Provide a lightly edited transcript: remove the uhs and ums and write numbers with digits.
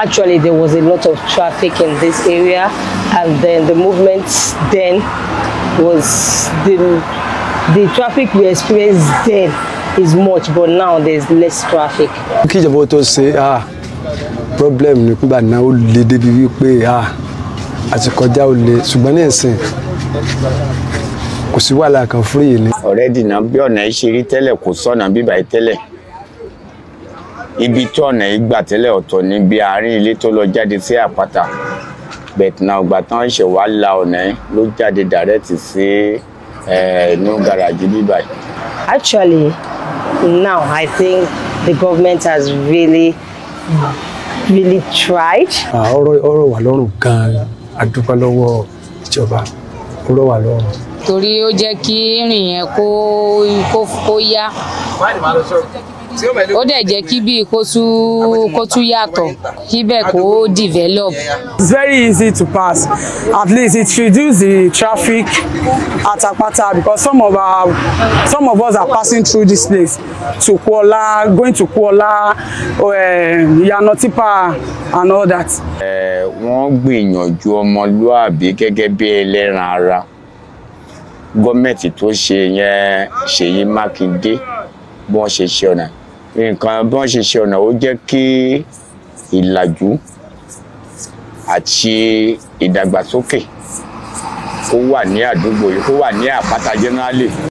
Actually, there was a lot of traffic in this area, and then the movement then was the traffic we experienced then is much, but now there's less traffic. Kíjọba tó ṣe problem ni pé na ó lè débi wí pé àti kọjá ó lè ṣùgbọ́n ní ìsìn kò sí wàhálà kan free ni. Already na bí ọ̀nà ṣe rí tẹ́lẹ̀ kò sọ́nà bíbá tẹ́lẹ̀. Ibi tó ọ̀nà ìgbà tẹ́lẹ̀ ọ̀tọ̀ ní bí àárín ilé tó lọ jáde sí àpáta. But now ìgbà tán ṣe wá la ọ̀nà ló jáde direct sí no garage bíbá. Actually, now I think the government has really tried. Ọ̀rọ̀ wà lọ́rùn gan-an, a dúpẹ́ lọ́wọ́ ìjọba. Ọ̀rọ̀ wà lọ́rùn. Torí ó jẹ́ kí ìrìn yẹn kó yá. Ó dẹ̀ jẹ́ kí bí kó tún yàtọ̀, kí bẹ́ẹ̀ kó develop. It's very easy to pass. At least it reduces the traffic at Apata, because some of us are passing through this place to Kuala, going to Kuala, Yanotipa and all that. Wọ́n gbìyànjú ọmọlúàbí gẹ́gẹ́ bí ẹlẹ́ran ara. Gọ́ọ̀mẹ̀ntì tó ṣe yẹn Seyi Makinde bí wọ́n ṣe ṣe ọ̀nà. Nǹkan bí wọ́n ṣe ṣe ọ̀nà ó jẹ́ kí ìlàjú àti ìdàgbàsókè kó wà ní àdúgbò yìí, kó wà ní Àpáta generally.